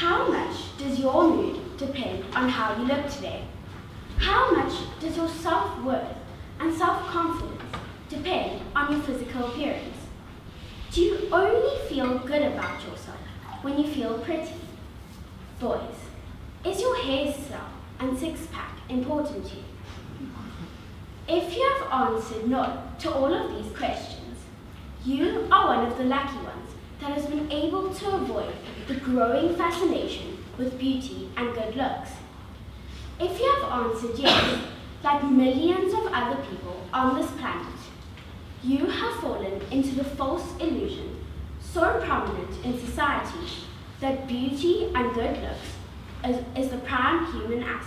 How much does your mood depend on how you look today? How much does your self-worth and self-confidence depend on your physical appearance? Do you only feel good about yourself when you feel pretty? Boys, is your hairstyle and six-pack important to you? If you have answered no to all of these questions, you are one of the lucky ones that has been able to avoid the growing fascination with beauty and good looks. If you have answered yes, like millions of other people on this planet, you have fallen into the false illusion, so prominent in society, that beauty and good looks is the prime human asset.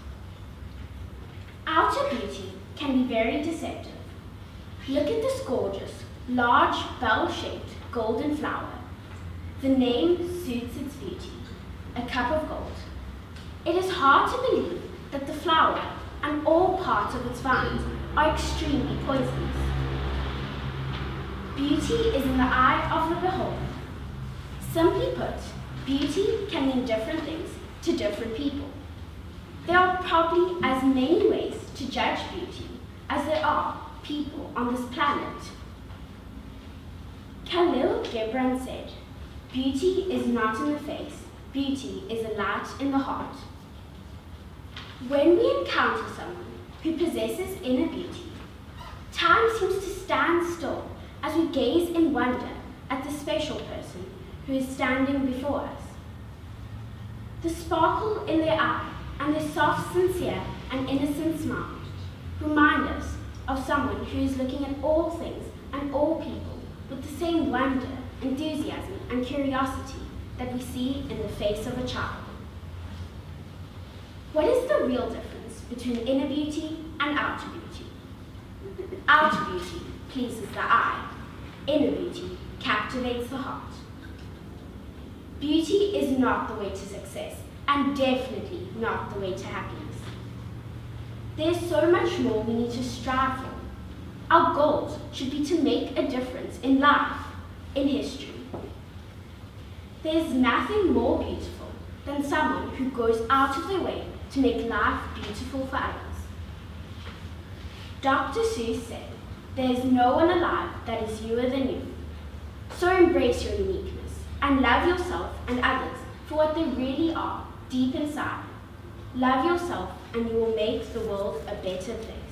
Outer beauty can be very deceptive. Look at this gorgeous, large, bell-shaped golden flower. The name suits its beauty, a cup of gold. It is hard to believe that the flower and all parts of its vines are extremely poisonous. Beauty is in the eye of the beholder. Simply put, beauty can mean different things to different people. There are probably as many ways to judge beauty as there are people on this planet. Khalil Gibran said, "Beauty is not in the face, beauty is a light in the heart." When we encounter someone who possesses inner beauty, time seems to stand still as we gaze in wonder at the special person who is standing before us. The sparkle in their eye and their soft, sincere, and innocent smile remind us of someone who is looking at all things and all people with the same wonder, enthusiasm, and curiosity that we see in the face of a child. What is the real difference between inner beauty and outer beauty? Outer beauty pleases the eye. Inner beauty captivates the heart. Beauty is not the way to success, and definitely not the way to happiness. There's so much more we need to strive for. Our goals should be to make a difference in life, in history. There's nothing more beautiful than someone who goes out of their way to make life beautiful for others. Dr. Seuss said, "There's no one alive that is youer than you." So embrace your uniqueness and love yourself and others for what they really are deep inside. Love yourself and you will make the world a better place.